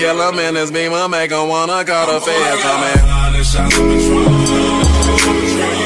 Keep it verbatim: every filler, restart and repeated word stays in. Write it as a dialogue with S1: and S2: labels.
S1: kill him in his beamer, make him wanna call the feds, my man.